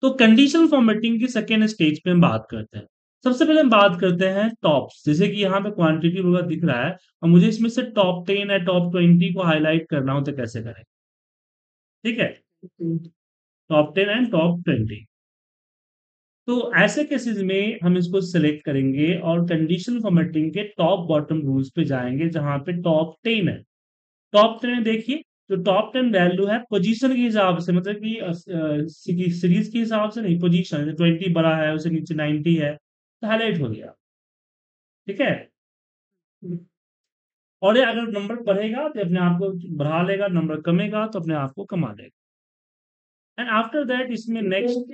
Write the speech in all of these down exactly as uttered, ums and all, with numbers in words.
तो conditional formatting की second stage पे हम बात करते हैं। सबसे पहले हम बात करते हैं टॉप्स, जैसे कि यहाँ पे क्वांटिटी वगैरह दिख रहा है और मुझे इसमें से टॉप टेन या टॉप ट्वेंटी को हाईलाइट करना हो तो कैसे करें? ठीक है, top ten and top twenty. तो ऐसे केसेस में हम इसको सिलेक्ट करेंगे और कंडीशनल फॉर्मेटिंग के टॉप बॉटम रूल्स पे जाएंगे जहां पे टॉप टेन है। टॉप टेन देखिए, जो टॉप टेन वैल्यू है पोजीशन के हिसाब से, मतलब कि सीरीज के हिसाब से नहीं, पोजीशन ट्वेंटी बड़ा है उसे नीचे नाइनटी है तो हाईलाइट हो गया। ठीक है, और ये अगर नंबर बढ़ेगा तो अपने आप को बढ़ा लेगा, नंबर कमेगा तो अपने आप को कमा लेगा। एंड आफ्टर दैट इसमें नेक्स्ट,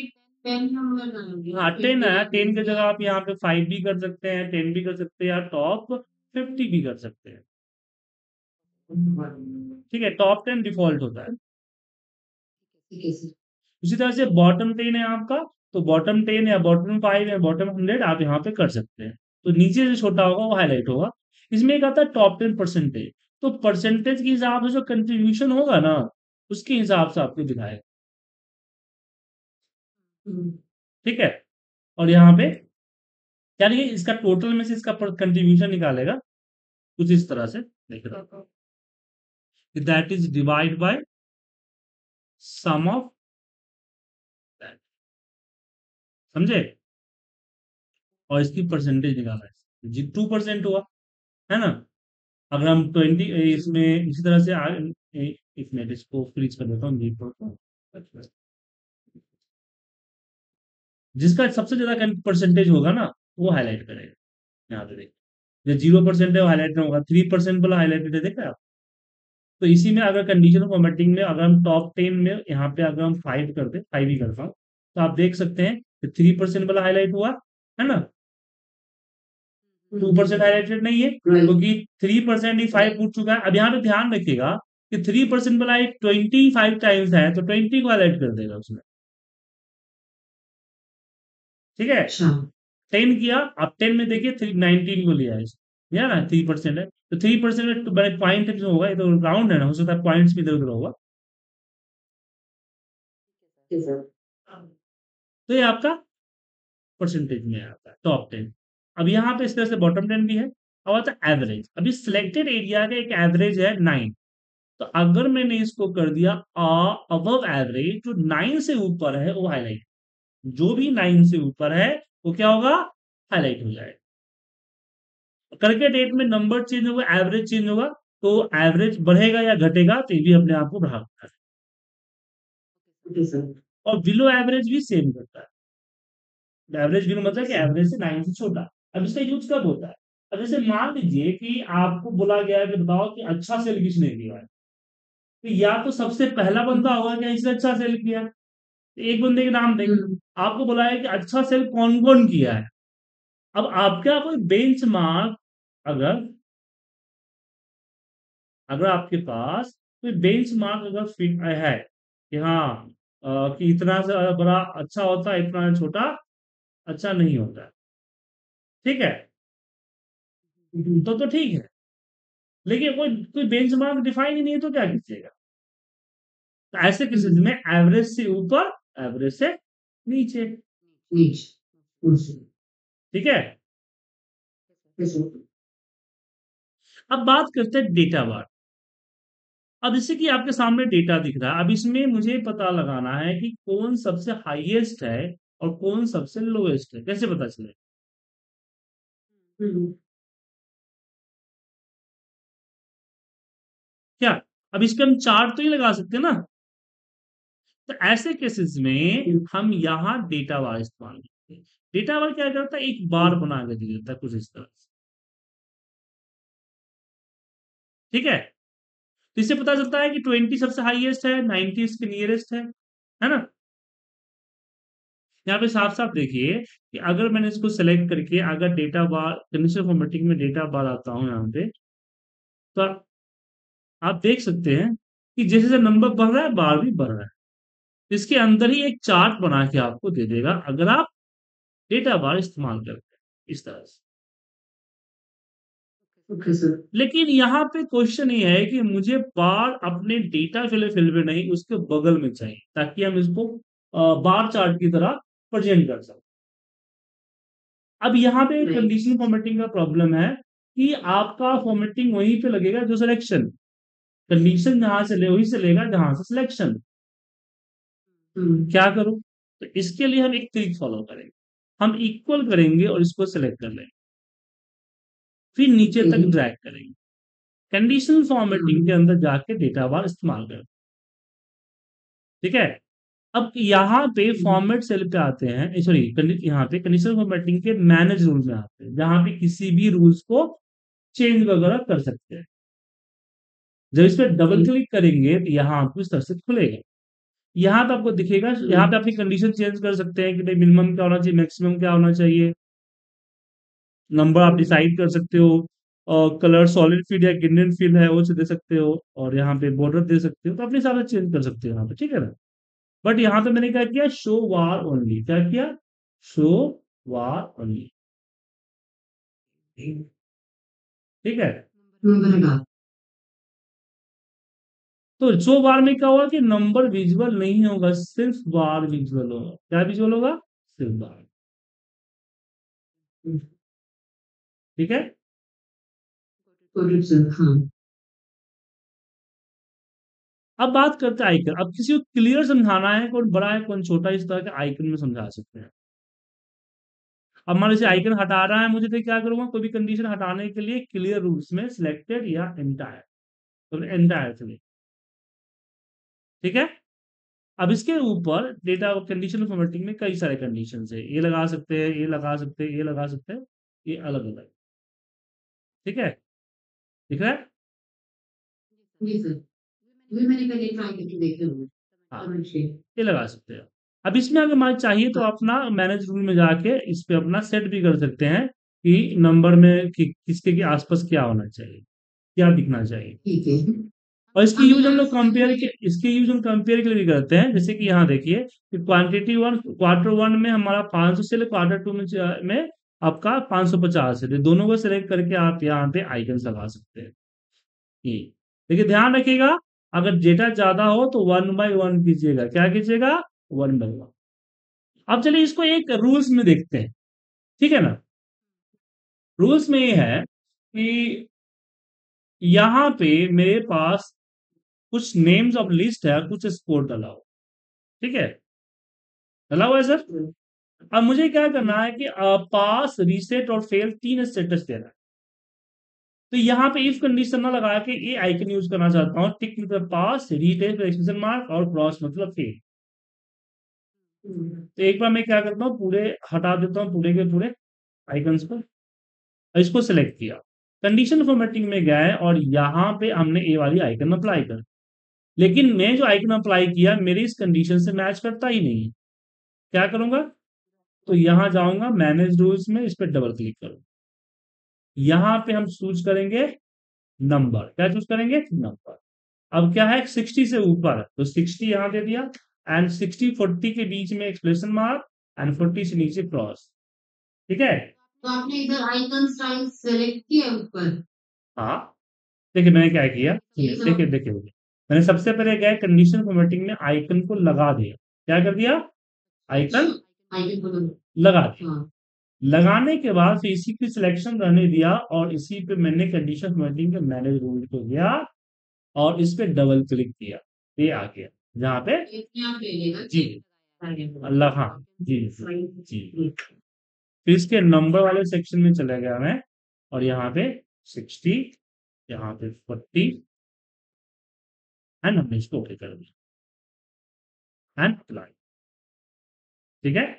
हाँ टेन है, टेन की जगह आप यहाँ पे फाइव भी कर सकते हैं, टेन भी कर सकते हैं, या टॉप फिफ्टी भी कर सकते हैं। ठीक है, टॉप टेन डिफॉल्ट होता है। उसी तरह से बॉटम टेन है आपका, तो बॉटम टेन या बॉटम फाइव या बॉटम हंड्रेड आप यहाँ पे कर सकते हैं। तो नीचे से छोटा होगा वो हाईलाइट होगा। इसमें एक आता है टॉप टेन परसेंटेज, तो परसेंटेज के हिसाब से जो कंट्रीब्यूशन होगा ना उसके हिसाब से आपको दिखाएगा। ठीक है, और यहाँ पे यानी कि इसका टोटल में से इसका कंट्रीब्यूशन निकालेगा कुछ इस तरह से, देख रहा that is divide by sum of that, समझे? और इसकी परसेंटेज निकाला है जी, टू परसेंट हुआ है ना। अगर हम ट्वेंटी इसमें इसी तरह से आ, ए, एक मिनट इसको फ्रीज कर देता हूँ जी को, जिसका सबसे ज्यादा परसेंटेज होगा ना वो हाईलाइट करेगा। यहाँ पे देखिए, जो जीरो परसेंट है वो हाईलाइट नहीं होगा, थ्री परसेंट वाला हाईलाइटेड है, देखा आप? तो इसी में अगर कंडीशनल फॉर्मेटिंग में अगर हम टॉप टेन में यहाँ पे अगर हम फाइव करते, फाइव ही करता हूँ, तो आप देख सकते हैं कि थ्री परसेंट वाला हाईलाइट हुआ है ना, टू परसेंट हाईलाइटेड नहीं है क्योंकि थ्री परसेंट ही फाइव पूछ चुका है। अब यहाँ पे ध्यान रखिएगा कि थ्री परसेंट वाला एक ट्वेंटी फाइव टाइम्स है तो ट्वेंटी को हाईलाइट कर देगा उसमें। ठीक है, टेन किया, अब टेन में देखिए थ्री नाइनटीन को लिया है, या ना थ्री परसेंट है तो थ्री परसेंट में पॉइंट होगा, ये तो राउंड है ना, हो सकता है पॉइंट्स भी इधर उधर होगा। तो ये आपका परसेंटेज में आता है टॉप टेन। अब यहाँ पे इस तरह से बॉटम टेन भी है। अब आता है एवरेज। अभी सिलेक्टेड एरिया का एक एवरेज है नाइन, तो अगर मैंने इसको कर दिया अबव एवरेज, जो नाइन से ऊपर है वो हाईलाइट, जो भी नाइन से ऊपर है वो क्या होगा, हाईलाइट हो जाएगा। करके डेट में नंबर चेंज होगा, एवरेज चेंज होगा, तो एवरेज बढ़ेगा या घटेगा तो ये भी अपने आप को बढ़ाता है। और बिलो एवरेज भी सेम करता है। एवरेज बिलो मतलब कि एवरेज से नाइन से छोटा। अब इसका यूज कब होता है? अब जैसे मान लीजिए कि आपको बोला गया है कि बताओ कि अच्छा सेल किसने किया है, तो या तो सबसे पहला बंदा होगा क्या इसने अच्छा सेल किया है, तो एक बंदे के नाम देंगे। आपको बोला है कि अच्छा सेल कौन कौन किया है। अब आपका कोई बेंच मार्क, अगर अगर आपके पास कोई बेंच मार्क अगर फिट है कि हाँ अ, कि इतना से बड़ा अच्छा होता है, इतना छोटा अच्छा नहीं होता है, ठीक है, तो तो ठीक है। लेकिन कोई कोई बेंच मार्क डिफाइन ही नहीं है तो क्या कीजिएगा? तो ऐसे केसेस में एवरेज से ऊपर, एवरेज से नीचे। ठीक है, अब बात करते हैं डेटा बार। अब जैसे कि आपके सामने डेटा दिख रहा है, अब इसमें मुझे पता लगाना है कि कौन सबसे हाईएस्ट है और कौन सबसे लोएस्ट है, कैसे पता चले? क्या अब इस पे हम चार्ट तो ही लगा सकते हैं ना? तो ऐसे केसेस में हम यहाँ डेटा बार इस्तेमाल करते हैं। डेटा बार क्या करता है, एक बार बना के दे देता है कुछ इस तरह से। ठीक है, तो इससे पता चलता है कि ट्वेंटी सबसे हाईएस्ट है, नाइनटी इसके नियरेस्ट है है ना। यहाँ पे साफ साफ देखिए कि अगर मैंने इसको सेलेक्ट करके अगर डेटा बार कंडीशनल फॉर्मेटिंग में डेटा बार आता हूँ यहाँ पे, तो आप देख सकते हैं कि जैसे जैसे नंबर बढ़ रहा है बार भी बढ़ रहा है। इसके अंदर ही एक चार्ट बना के आपको दे देगा अगर आप डेटा बार इस्तेमाल करते हैं इस तरह से। ओके सर, लेकिन यहाँ पे क्वेश्चन ये है कि मुझे बार अपने डेटा फिल फिल में नहीं उसके बगल में चाहिए ताकि हम इसको बार चार्ट की तरह प्रेजेंट कर सकते। अब यहाँ पे कंडीशनल फॉर्मेटिंग का प्रॉब्लम है कि आपका फॉर्मेटिंग वहीं पे लगेगा जो सिलेक्शन, कंडीशन जहां से ले वहीं से लेगा जहां से सिलेक्शन। क्या करूं? तो इसके लिए हम एक ट्रिक फॉलो करेंगे, हम इक्वल करेंगे और इसको सिलेक्ट कर लेंगे, फिर नीचे तक ड्रैग करेंगे, कंडीशनल फॉर्मेटिंग के अंदर जाके डेटा बार इस्तेमाल करें। ठीक है, अब यहाँ पे फॉर्मेट सेल पे आते हैं, सॉरी यहाँ पे कंडीशनल फॉर्मेटिंग के मैनेज रूल में आते हैं, जहां पे किसी भी रूल्स को चेंज वगैरह कर सकते हैं। जब इस पर डबल क्लिक करेंगे तो यहाँ आपको इस तरह से खुलेगा, यहाँ पे आपको दिखेगा, यहाँ पे अपनी कंडीशन चेंज कर सकते हैं कि भाई मिनिमम क्या होना चाहिए, मैक्सिमम क्या होना चाहिए, नंबर आप डिसाइड कर सकते हो, और कलर सॉलिड फिल या ग्रेडिएंट फिल है वो दे सकते हो, और यहाँ पे बॉर्डर दे सकते हो, तो अपने हिसाब से चेंज कर सकते हो यहाँ पे। ठीक है ना, बट यहाँ पे मैंने क्या किया, शो वार ओनली, क्या किया, शो वार ओनली। ठीक है, तो शो बार में क्या होगा कि नंबर विजुअल नहीं होगा, सिर्फ बार विजुअल होगा। क्या विजुअल होगा, सिर्फ बार। ठीक है, हाँ। अब बात करते हैं आइकन। अब किसी को क्लियर समझाना है, कौन बड़ा है कौन छोटा है, इस तरह के आइकन में समझा सकते हैं। अब मान लीजिए आइकन हटा रहा है मुझे, तो क्या करूंगा, कोई भी कंडीशन हटाने के लिए क्लियर रूल्स में सिलेक्टेड या एंटायर, तो एंटायर चलिए। ठीक है, अब इसके ऊपर डेटा कंडीशनल फॉर्मेटिंग में कई सारे कंडीशन है, ये लगा सकते हैं, ये लगा सकते हैं, ये लगा सकते हैं, ये अलग अलग। ठीक है, ठीक है, जी सर, भी मैंने कल ट्राई करके देखे हुए। हाँ, ये लगा सकते हैं। अब इसमें अगर मान चाहिए तो अपना मैनेज रूल में जाके इस पे अपना सेट भी कर सकते हैं कि नंबर में कि, किसके के आसपास क्या होना चाहिए, क्या दिखना चाहिए। ठीक है, और इसकी यूज हम लोग कंपेयर के इसके यूज हम कंपेयर के लिए भी करते हैं। जैसे कि यहाँ देखिए कि क्वांटिटी वन क्वार्टर वन में हमारा पाँच सौ से ले क्वार्टर टू में, में आपका पाँच सौ पचास है, दोनों को सिलेक्ट करके आप यहाँ पे आइकन लगा सकते हैं। ये देखिए, ध्यान रखिएगा, अगर डेटा ज्यादा हो तो वन बाय वन कीजिएगा, क्या कीजिएगा, वन बाय वन। अब चलिए इसको एक रूल्स में देखते हैं। ठीक है ना, रूल्स में ये है कि यहाँ पे मेरे पास कुछ नेम्स ऑफ लिस्ट है, कुछ स्कोर डाला हो। ठीक है, डाला हुआ है सर। अब मुझे क्या करना है कि पास, रीसेट और फेल तीन स्टेटस देना है। तो यहाँ पे इफ कंडीशन ना लगा के ये आइकन यूज करना चाहता हूँ, टिक मतलब पास, रीटेस्ट एक्सक्लेमेशन मार्क और क्रॉस मतलब फेल। तो एक बार मैं क्या करता हूँ, पूरे हटा देता हूँ, पूरे के पूरे आइकन्स को, इसको सिलेक्ट किया, कंडीशन फॉर्मेटिंग में गए और यहाँ पे हमने ए वाली आइकन अप्लाई कर, लेकिन मैं जो आइकन अप्लाई किया मेरी इस कंडीशन से मैच करता ही नहीं है। क्या करूंगा, तो यहां जाऊंगा मैनेज रूल्स में, इस पर डबल क्लिक करूंगा, यहां पे हम चूज करेंगे नंबर, क्या चूज करेंगे, नंबर। अब क्या है, सिक्सटी से ऊपर तो सिक्सटी यहां दे दिया, एंड सिक्सटी फोर्टी के बीच में एक्सप्रेशन मार्क, एंड फोर्टी से नीचे क्रॉस। ठीक है, तो आपने इधर आइकन स्टाइल सेलेक्ट किया ऊपर। हाँ, देखिए मैंने क्या किया, देखिए देखिए देखिए मैंने सबसे पहले क्या है, कंडीशन फॉर्मेटिंग में आइकन को लगा दिया, क्या कर दिया, आइकन आइकन को लगा दिया। हाँ। लगाने के बाद फिर इसी की सिलेक्शन रहने दिया, और इसी पे मैंने कंडीशन फॉर्मेटिंग के मैनेज रूल को गया और इस पे डबल क्लिक किया, ये आ गया जहाँ पे जी अल्लाह, हाँ जी जी। फिर इसके नंबर वाले सेक्शन में चला गया मैं, और यहाँ पे सिक्सटी, यहाँ पे फोर्टी, एंड हमने इसको ओके कर दिया, एंड अप्लाई। ठीक है,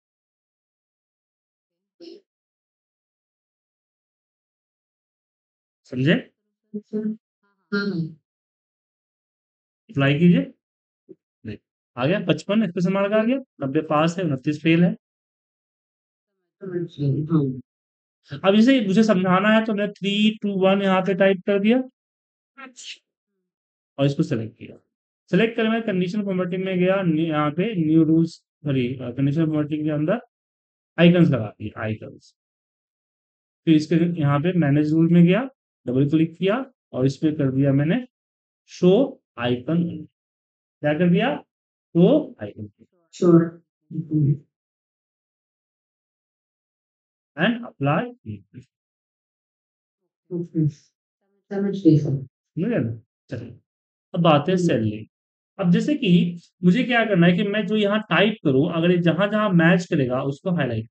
समझे, अप्लाई कीजिए, नहीं आ गया, पचपन एक्सप्रेशन मार्क आ गया, नब्बे पास है, उनतीस फेल है। अब इसे मुझे समझाना है तो मैं थ्री टू वन यहाँ पे टाइप कर दिया और इसको सेलेक्ट किया। सेलेक्ट कर मैं कंडीशन फॉर्मेटिंग में गया, यहाँ पे new rules, sorry condition formatting के अंदर आइकन्स लगा दिए, आइकन्स। फिर इसके यहाँ पे मैनेज रूल में गया, डबल क्लिक किया और इस पे कर दिया मैंने शो आइकन, क्या कर दिया, show icon. Sure. Mhm. And apply. Okay. समझ गई सर। समझ गए ना? चलिए, अब बात है हुँ। सैलरी। अब जैसे कि मुझे क्या करना है कि मैं जो यहाँ टाइप करूँ, अगर ये जहाँ-जहाँ मैच करेगा उसको हाइलाइट।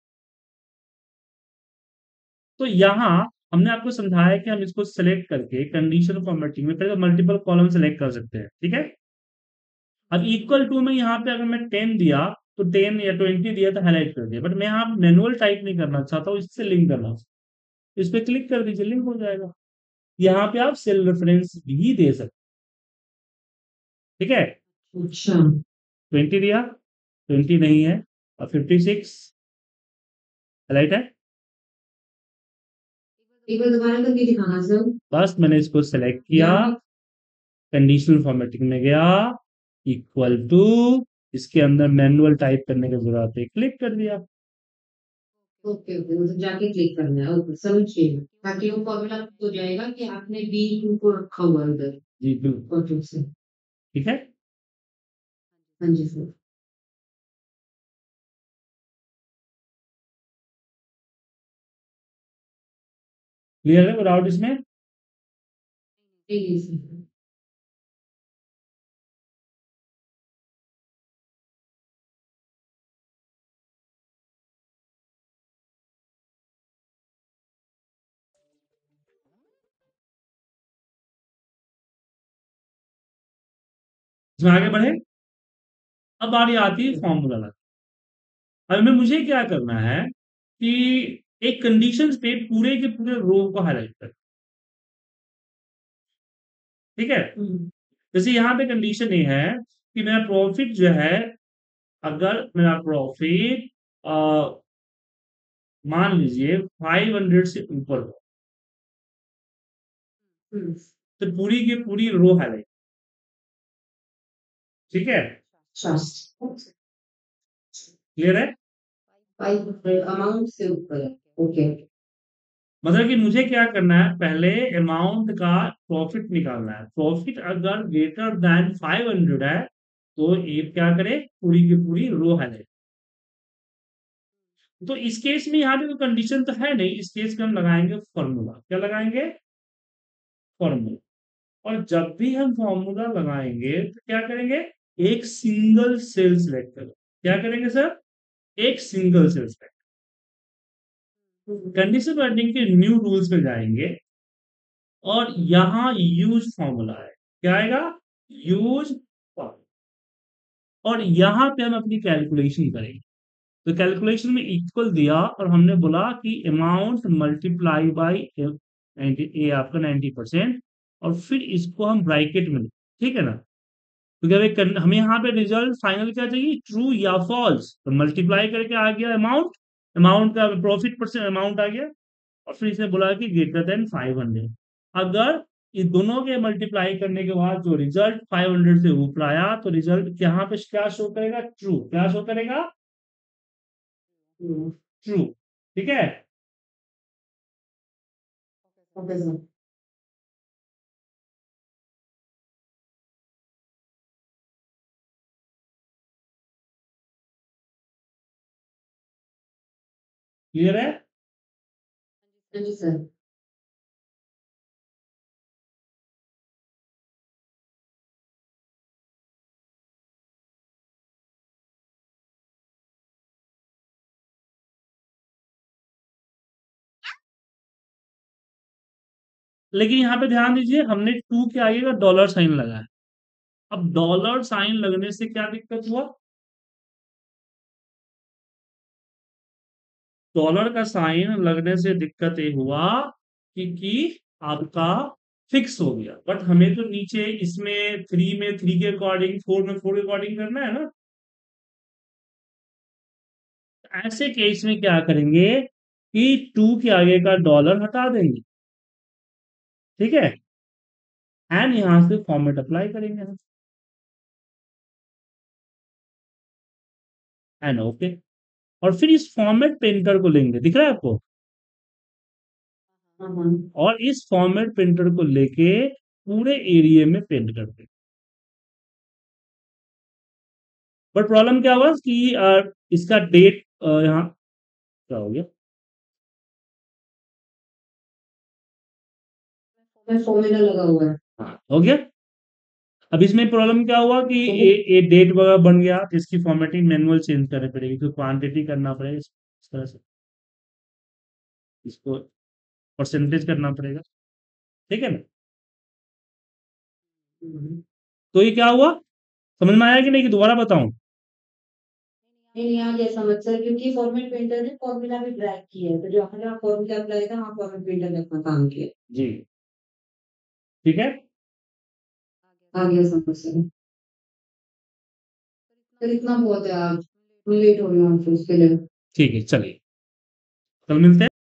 तो यहाँ हमने आपको समझाया कि हम इसको सेलेक्ट करके कंडीशनल फॉर्मेटिंग में पहले मल्टीपल कॉलम सेलेक्ट कर सकते हैं, ठीक है? अब इक्वल टू में यहाँ पे अगर मैं टेन दिया, तो टेन या ट्वेंटी दिया तो हाइलाइट कर दिया। बट मैं यहाँ मैनुअल टाइप नहीं करना चाहता हूँ, इससे लिंक करना चाहता हूँ। इस पे क्लिक कर दीजिए, लिंक हो जाएगा। यहाँ पे आप सेल रेफरेंस भी दे सकते हैं, ठीक है? अच्छा। ट्वेंटी दिया, ट्वेंटी नहीं है, और फिफ्टी सिक्स हाइलाइट है। एक बार दोबारा करके दिखाना सर। बस मैंने इसको सेलेक्ट किया, यहाँ पे कंडीशनल फॉर्मेटिंग में गया, इक्वल टू, इसके अंदर मैनुअल टाइप करने की जरूरत है, क्लिक कर दिया। ओके, ओके मतलब जाके क्लिक करना है। ओके, समझ गई। ताकि वो फॉर्मूला हो जाएगा कि आपने बी टू को रखा हुआ है उधर जी बिल्कुल। ऑटो से। ठीक है, हाँ जी सर। क्लियर है विदाउट इसमें? जी, जी सर। इसमें आगे बढ़े। अब बारी आती है फॉर्मूला लगाने। अब में मुझे क्या करना है कि एक कंडीशन पे पूरे के पूरे रो को हाईलाइट कर, ठीक है? हुँ। जैसे यहाँ पे कंडीशन ये है कि मेरा प्रॉफिट जो है, अगर मेरा प्रॉफिट मान लीजिए फाइव हंड्रेड से ऊपर हो, हुँ। तो पूरी की पूरी रो हाईलाइट, ठीक है? ट्रस्ट। क्लियर है? फाइव हंड्रेड अमाउंट से ऊपर है। ओके। मतलब कि मुझे क्या करना है, पहले अमाउंट का प्रॉफिट निकालना है। प्रॉफिट अगर ग्रेटर देन फाइव हंड्रेड है, तो ये क्या करे, पूरी की पूरी रो हाईलाइट। तो इस केस में यहाँ पे कोई कंडीशन तो है नहीं, इस केस में हम लगाएंगे फॉर्मूला। क्या लगाएंगे? फॉर्मूला। और जब भी हम फॉर्मूला लगाएंगे तो क्या करेंगे, एक सिंगल सेल सिलेक्ट करो। क्या करेंगे सर? एक single cell select. Condition wording के न्यू रूल्स में जाएंगे, और यहां यूज फॉर्मूला है। क्या आएगा? Use formula. और यहां पे हम अपनी कैलकुलेशन करेंगे। तो कैलकुलेशन में इक्वल दिया, और हमने बोला कि अमाउंट मल्टीप्लाई बाई ए आपका नाइन्टी परसेंट, और फिर इसको हम ब्रैकेट में, ठीक है ना? क्योंकि हमें करन- हमें यहाँ पे रिजल्ट फाइनल क्या चाहिए, ट्रू या फॉल्स। तो मल्टीप्लाई करके आ गया अमाउंट, अमाउंट का प्रॉफिट परसेंट अमाउंट आ गया, और फिर इसने बोला कि ग्रेटर देन फाइव हंड्रेड। अगर इन दोनों के मल्टीप्लाई करने के बाद जो रिजल्ट फाइव हंड्रेड से ऊपर आया, तो रिजल्ट यहाँ पे क्या शो करेगा, ट्रू। क्या शो करेगा? हुँ। ट्रू। ठीक है, ओके सर। क्लियर है? हाँ जी सर। लेकिन यहाँ पे ध्यान दीजिए, हमने टू के आगे का डॉलर साइन लगाया। अब डॉलर साइन लगने से क्या दिक्कत हुआ? डॉलर का साइन लगने से दिक्कत ये हुआ कि, कि आपका फिक्स हो गया। बट हमें तो नीचे इसमें थ्री में थ्री के अकॉर्डिंग, फोर में फोर के अकॉर्डिंग करना है ना। ऐसे केस में क्या करेंगे कि टू के आगे का डॉलर हटा देंगे, ठीक है? एंड यहां से फॉर्मेट अप्लाई करेंगे हम, एंड ओके। और फिर इस फॉर्मेट प्रिंटर को लेंगे, दिख रहा है आपको? हाँ, हाँ। और इस फॉर्मेट प्रिंटर को लेके पूरे एरिया में प्रिंट कर देंगे। बट प्रॉब्लम क्या हुआ कि अ, इसका डेट अ, यहाँ क्या हो गया? में फॉर्मूला लगा हुआ है। हाँ, हो गया? अब इसमें प्रॉब्लम क्या हुआ कि तो ये ये डेट वगैरह बन गया, जिसकी फॉर्मेटिंग मैनुअल चेंज करनी पड़ेगी, तो क्वांटिटी करना पड़ेगा इस इस तरह से। इसको परसेंटेज करना पड़ेगा, ठीक है ना? हुँ। तो ये क्या हुआ? समझ में आया कि नहीं कि दोबारा बताऊँ? नहीं, नहीं आ गया समझ सर क्योंकि फॉर्मेट पेंटर ने फॉर्मूला भी ड्रैग किया है, तो जहाँ जहाँ फॉर्मूला अप्लाई था वहाँ फॉर्मेट पेंटर ने अपना काम किया। जी, ठीक है? आ गया समझ सर। सर इतना बहुत है आज, मैं लेट हो रही हूँ ऑफिस के लिए। ठीक है, चलिए, कल मिलते हैं।